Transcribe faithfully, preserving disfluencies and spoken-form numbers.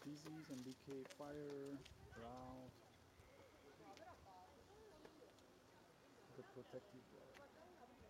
disease and decay, fire, drought, the protective wall.